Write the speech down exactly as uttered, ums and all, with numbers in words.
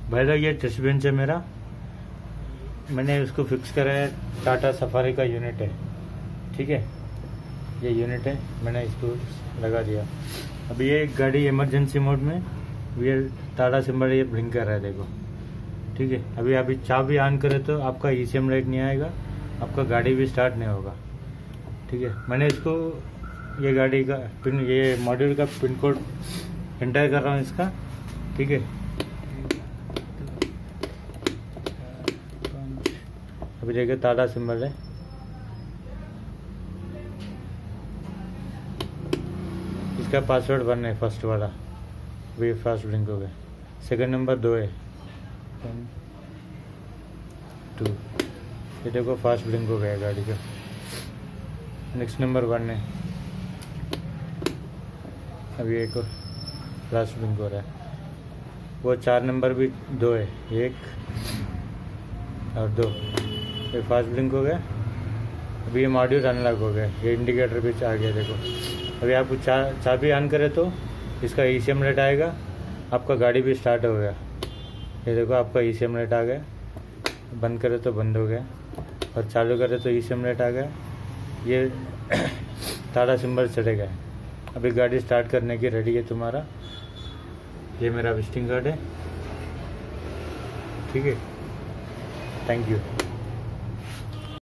भाई लोग ये डस्टबिन है मेरा, मैंने उसको फिक्स करा है, टाटा सफारी का यूनिट है, ठीक है। ये यूनिट है, मैंने इसको लगा दिया। अभी ये गाड़ी इमरजेंसी मोड में, ये टाटा सिंबल ये ब्लिंक कर रहा है, देखो, ठीक है। अभी अभी चाबी ऑन करे तो आपका ईसीएम लाइट नहीं आएगा, आपका गाड़ी भी स्टार्ट नहीं होगा, ठीक है। मैंने इसको ये गाड़ी का पिन, ये मॉड्यूल का पिन कोड एंटर कर रहा हूँ इसका, ठीक है। अभी देखिए टाटा सिंबल है, इसका पासवर्ड वन है, फर्स्ट वाला वे फास्ट ब्लिंक हो गया। सेकंड नंबर दो है, टू, ये देखो फास्ट ब्लिंक हो गया गाड़ी का। नेक्स्ट नंबर वन है, अभी एक फास्ट ब्लिंक हो रहा है। वो चार नंबर भी दो है, एक और दो, ये फास्ट ब्लिंक हो गया। अभी ये मॉड्यूल अनलॉक हो गया, ये इंडिकेटर भी आ गया, देखो। अभी आपको चा चाबी ऑन करे तो इसका ईसीएम लाइट आएगा, आपका गाड़ी भी स्टार्ट हो गया। ये देखो आपका ईसीएम लाइट आ गया, बंद करे तो बंद हो गया, और चालू करे तो ईसीएम लाइट आ गया। ये टाटा सिंबल चढ़े गए। अभी गाड़ी स्टार्ट करने की रेडी है तुम्हारा। ये मेरा विजिटिंग कार्ड है, ठीक है। Thank you.